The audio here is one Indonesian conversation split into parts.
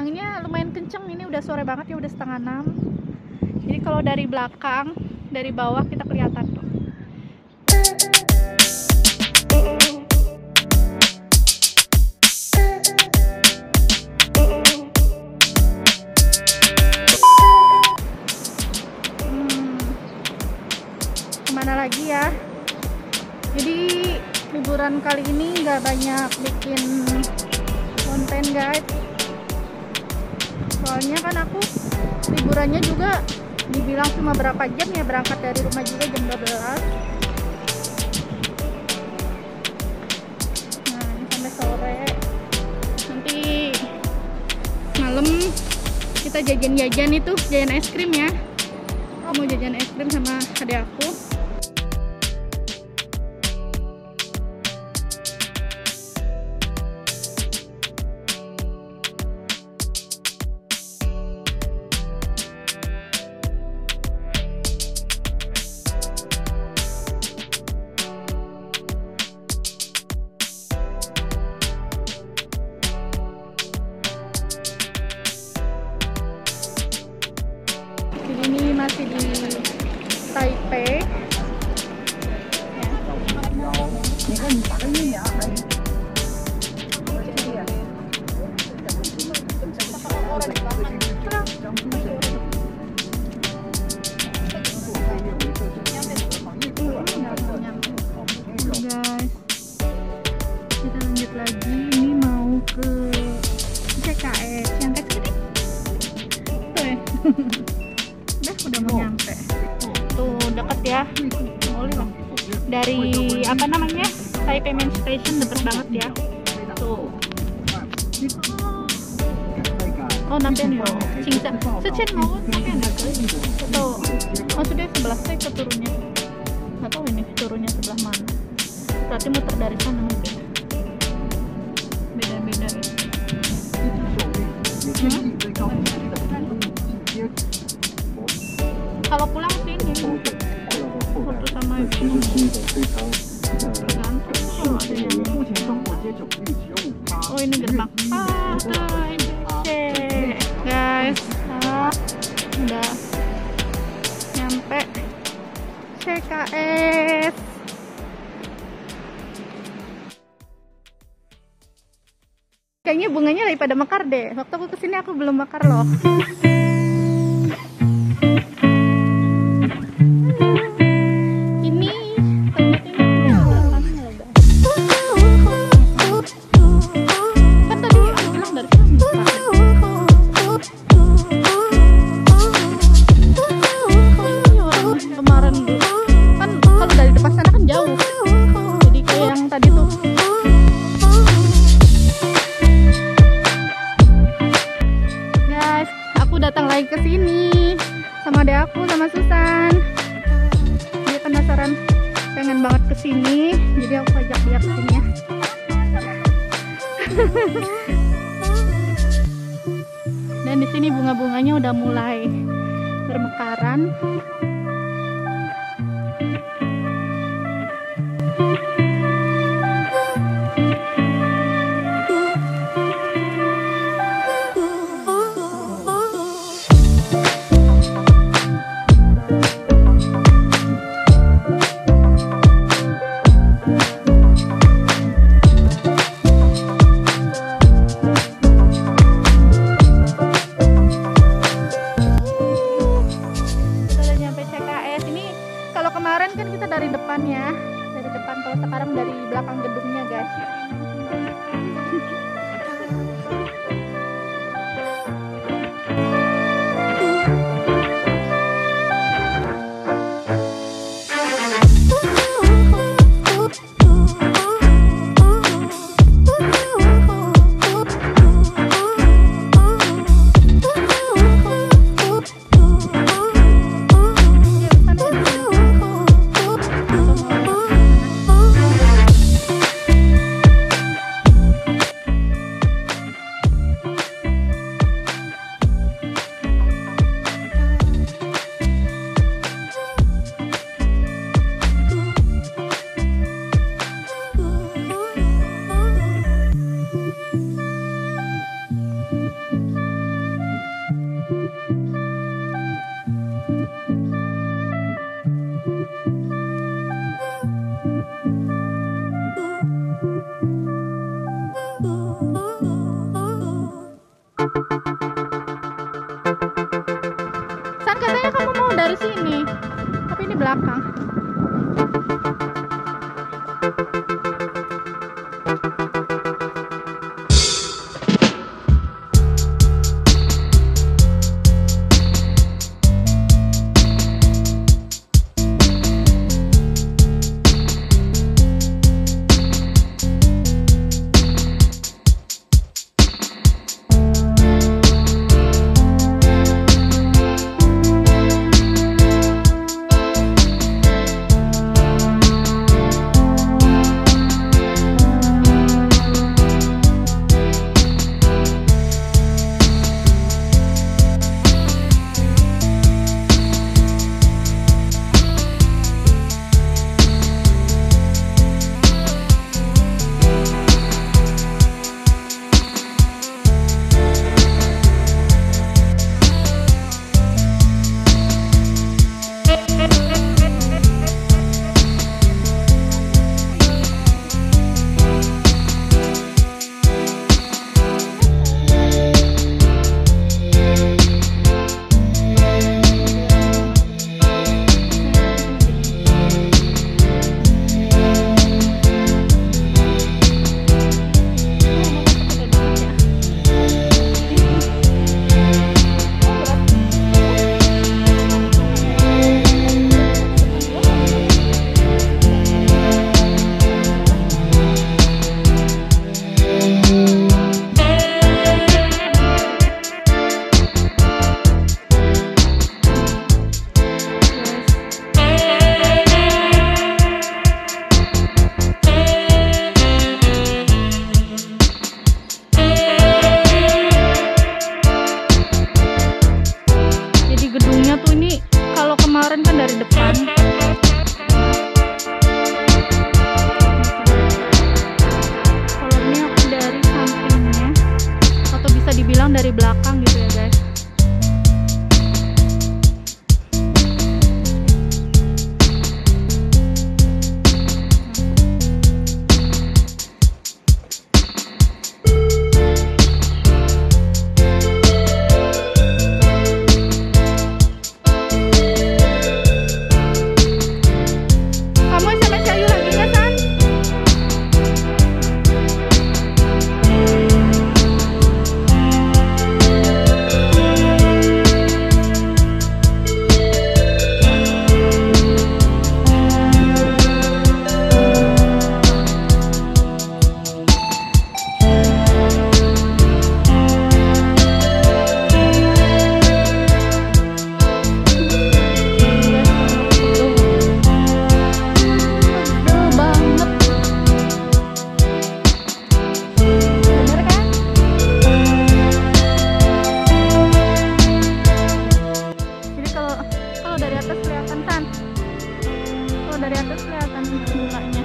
anginnya lumayan kenceng. Ini udah sore banget ya, udah 5:30. Jadi kalau dari belakang, dari bawah kita kelihatan tuh. Kemana lagi ya? Jadi liburan kali ini nggak banyak bikin konten guys, soalnya kan aku liburannya juga dibilang cuma berapa jam ya, berangkat dari rumah juga jam 12. Nah ini sampai sore, nanti malam kita jajan-jajan, itu jajan es krim ya. Aku mau jajan es krim sama adik aku. Ini masih di Taipei. Guys, kita lanjut lagi. Ini mau ke CKS yang kayak sini. Udah mau nyampe. Tuh deket ya. Dari apa namanya? Taipei Main Station deket banget ya. Tuh. Oh nanti nih. Cingsa. Secen mau nanti ada. Tuh. Maksudnya sebelah saya ke turunnya. Nggak tahu ini turunnya sebelah mana. Berarti muter dari sana mungkin. Beda-beda gitu. Kalau pulang sini foto sama ibu. Oh ini gerbang. Guys, udah nyampe CKS. Kayaknya bunganya lagi pada mekar deh. Waktu aku kesini aku belum mekar loh. Datang lagi ke sini sama adek aku, sama Susan. Dia penasaran, pengen banget ke sini, jadi aku ajak dia ke sini ya. Dan di sini bunga-bunganya udah mulai bermekaran. Nyampe dari sini, tapi ini belakang. Dari belakang gitu ya guys. Kamu sama Cayu lagi nggak, San? Dari atas kelihatan bunganya.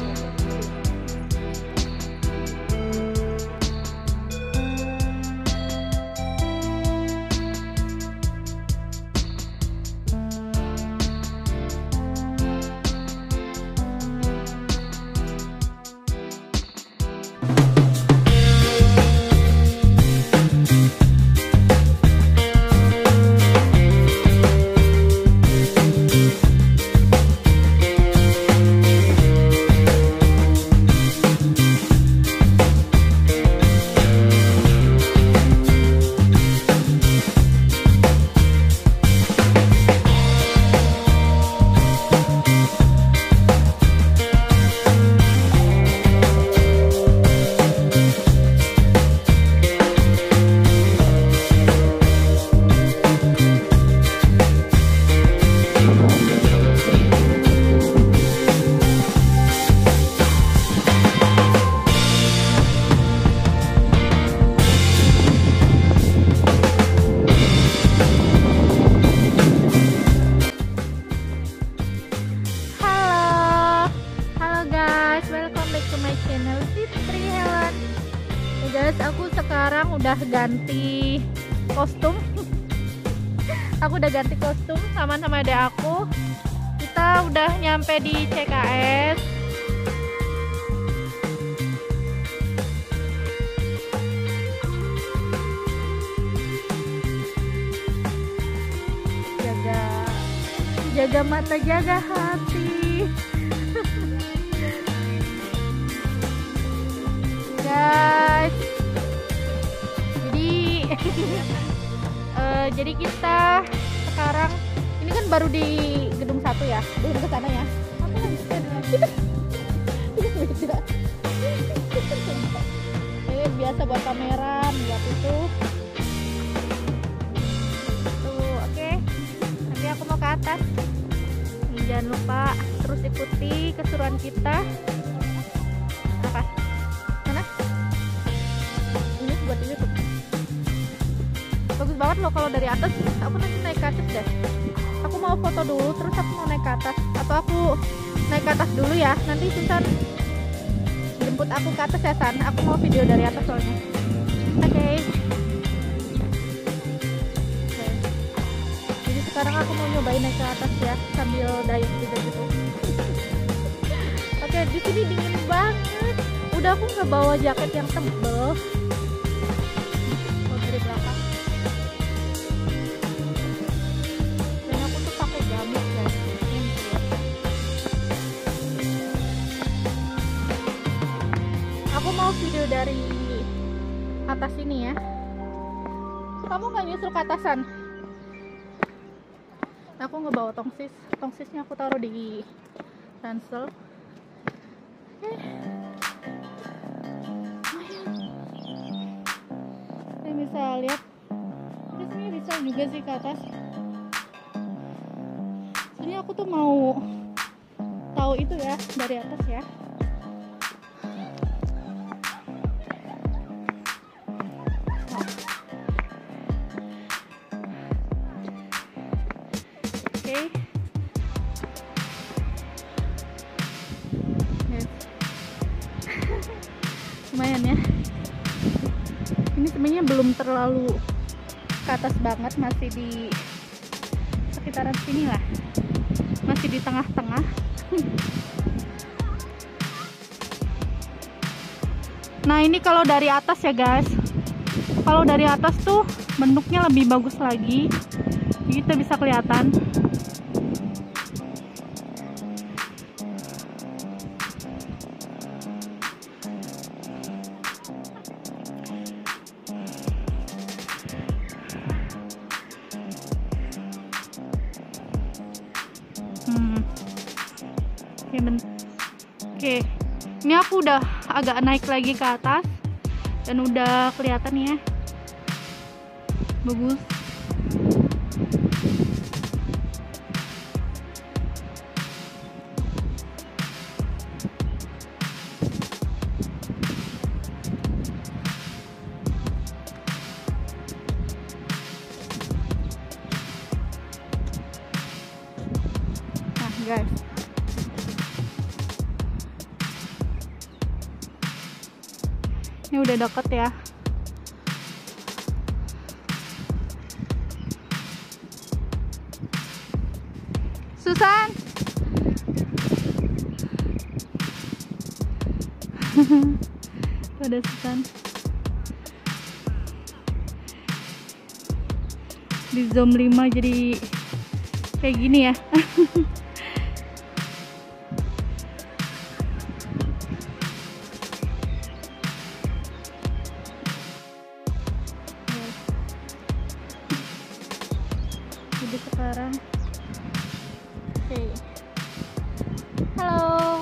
guys, aku sekarang udah ganti kostum. Aku udah ganti kostum sama adek aku. Kita udah nyampe di CKS. Jaga jaga mata, jaga hati. Guys, jadi kita sekarang ini kan baru di gedung 1 ya, belum ke sana ya. Beda. Biasa buat kameran, buat itu. Tuh, oke. Nanti aku mau ke atas. Jangan lupa terus ikuti keseruan kita. Apa? Mana? Ini buat YouTube. Bagus banget loh kalau dari atas. Aku nanti naik ke atas deh. Aku mau foto dulu, terus aku mau naik ke atas. Atau aku naik ke atas dulu ya. Nanti Susan jemput aku ke atas ya, San. Aku mau video dari atas soalnya. Oke. Jadi sekarang aku mau nyobain naik ke atas ya, sambil diet juga gitu. Oke, di sini dingin banget. Udah aku nggak bawa jaket yang tebel. Mau dari belakang. Dan aku tuh pakai gamis guys. Aku mau video dari atas ini ya. Kamu nggak nyusul ke atasan? Aku nggak bawa tongsis. Tongsisnya aku taruh di ransel. Ini bisa lihat. Di sini bisa juga sih ke atas. Ini aku tuh mau tahu itu ya dari atas ya. Lumayan ya. Ini sebenarnya belum terlalu ke atas banget, masih di sekitaran sini lah, masih di tengah-tengah. Nah ini kalau dari atas ya guys, kalau dari atas tuh bentuknya lebih bagus lagi, kita bisa kelihatan. Oke, ini aku udah agak naik lagi ke atas dan udah kelihatan ya, bagus. Nah guys, ini udah deket ya. Susan. Ada Susan. Di zoom 5 jadi kayak gini ya. Jadi sekarang halo,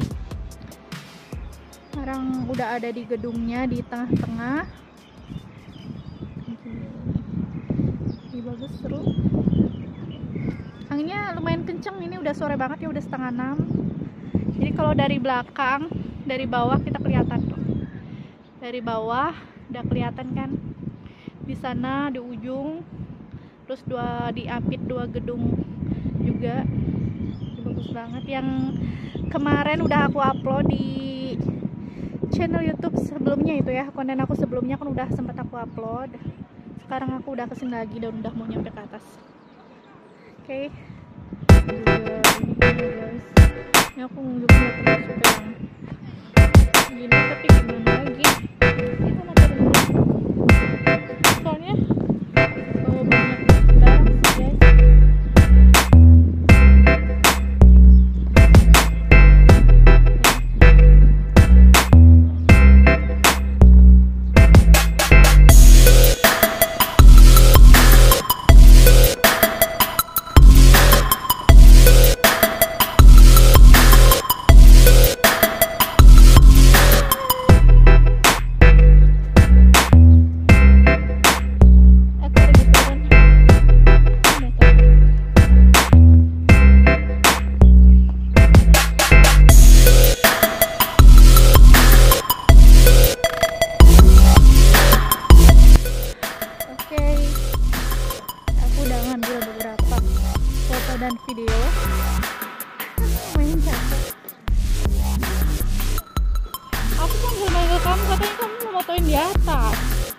sekarang udah ada di gedungnya di tengah-tengah. Ini bagus, seru. Anginnya lumayan kenceng, ini udah sore banget ya, udah 5:30. Jadi kalau dari belakang, dari bawah kita kelihatan tuh. Dari bawah udah kelihatan kan, di sana di ujung, terus diapit 2 gedung juga. Bagus banget. Yang kemarin udah aku upload di channel YouTube sebelumnya itu ya, konten aku sebelumnya kan udah sempat aku upload. Sekarang aku udah kesini lagi dan udah mau nyampe ke atas. Oke. Ini aku juga nggak termasuk yang gini, tapi gimana lagi? Kita mau turun dulu. Soalnya bawa banyak barang sih guys. Oke, aku udah ngambil beberapa foto dan video. Main capek. Aku kan belum manggil kamu, katanya kamu mau motoin di atas.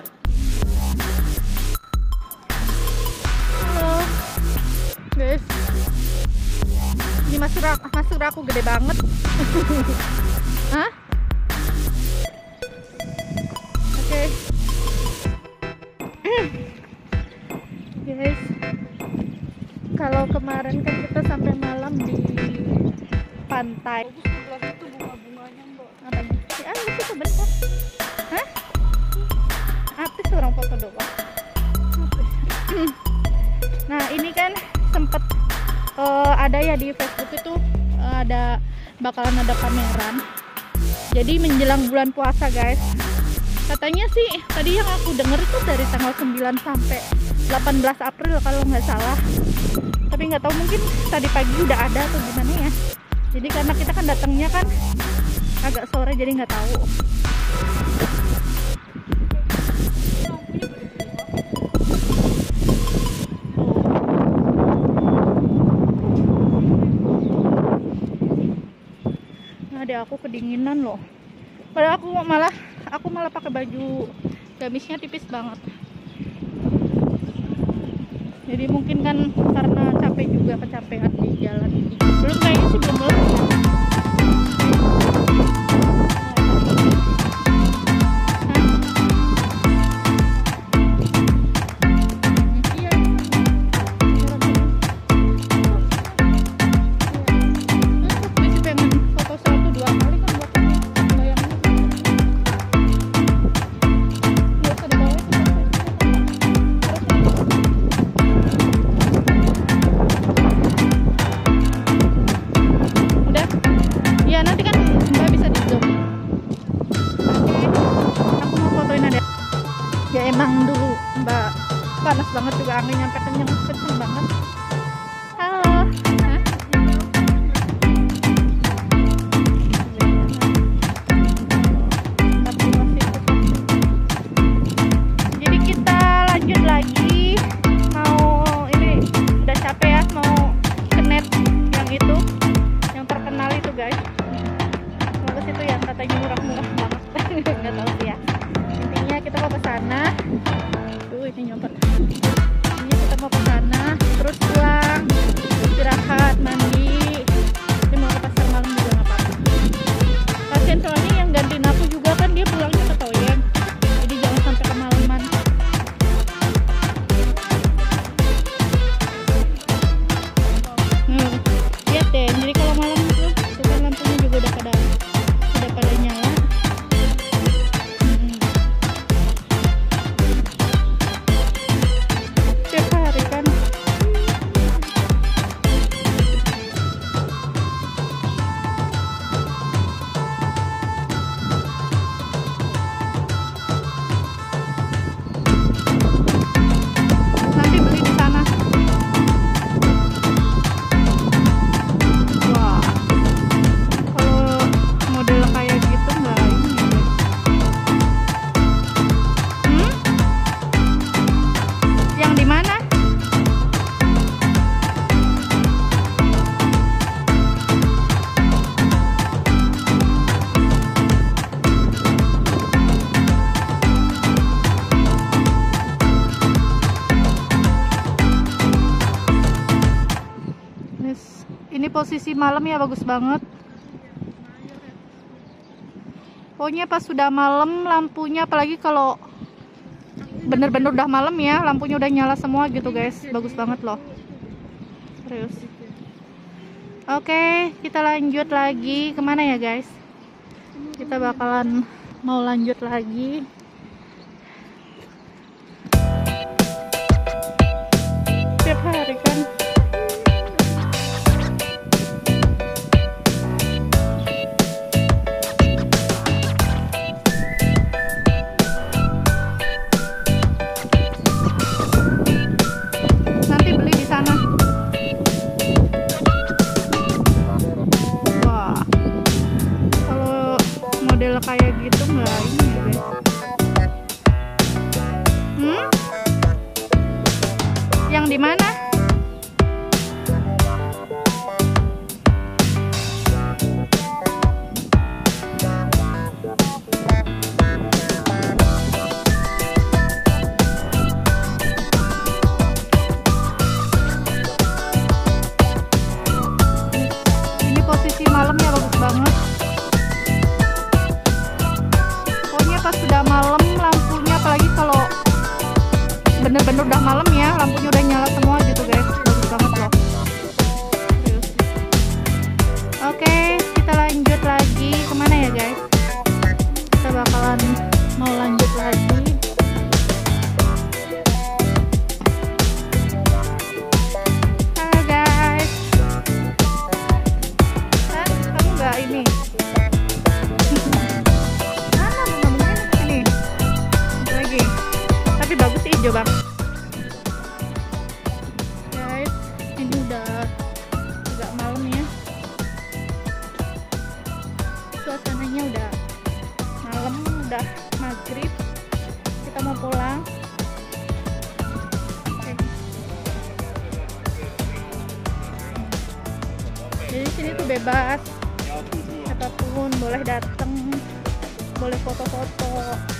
Halo guys, ini masker aku gede banget. Hah? Oke. Guys, kalau kemarin kan kita sampai malam di pantai. Sebelah itu bunga-bunganya, Mbak. Apanya? Ya, itu sebentar. Hah? Artis orang foto doang. Nah, ini kan sempet ada ya di Facebook itu bakalan ada pameran. Jadi menjelang bulan puasa, guys. Katanya sih tadi yang aku denger itu dari tanggal 9 sampai 18 April kalau nggak salah. Tapi nggak tahu, mungkin tadi pagi udah ada atau gimana ya. Jadi karena kita kan datangnya kan agak sore, jadi nggak tahu. Nah, deh aku kedinginan loh. Padahal aku malah pakai baju gamisnya tipis banget. Jadi mungkin kan karena capek juga, kecapean di jalan ini. Belum, kayaknya sih belum lelah. Ya emang dulu Mbak panas banget juga, angin nyampe kenceng banget. Halo. Hah? Jadi kita lanjut lagi. Mau ini udah capek ya, mau ke net yang itu, yang terkenal itu guys. Mau ke situ yang katanya murah-murah banget. Nggak tahu sih ya. Intinya kita mau ke sana. Ini nyopot. Intinya kita mau ke sana, terus pulang, istirahat, mandi. Tapi mau ke pasar malam juga nggak apa-apa. Kasian soalnya yang gantiin aku juga kan dia pulangnya ke Toyen. Jadi jangan sampai kemalaman. Lihat deh, jadi kalau malam itu kan lampunya juga udah pada nyala. Ini posisi malam ya, bagus banget. Pokoknya pas sudah malam lampunya, apalagi kalau bener-bener udah malam ya, lampunya udah nyala semua gitu guys. Bagus banget loh, serius. Oke, kita lanjut lagi. Kemana ya guys? Kita bakalan mau lanjut lagi. Tiap hari kan. Kayak gitu nggak ini ya guys. Sedang di mana? Ini posisi malamnya bagus banget. Pokoknya pas sudah malam lampunya, apalagi kalau bener-bener udah malam ya, lampunya udah nyala semua gitu guys, bagus banget loh. Serius. Oke, kita lanjut lagi kemana ya guys? Kita bakalan mau lanjut lagi. Halo guys. Kan kamu nggak ini? Mana bunga-bunganya sini? Satu lagi. Tapi bagus sih hijau bang. Guys, ini udah agak malam ya. Suasananya udah malam, udah maghrib. Kita mau pulang. Oke. Jadi sini tuh bebas, siapapun boleh datang, boleh foto-foto.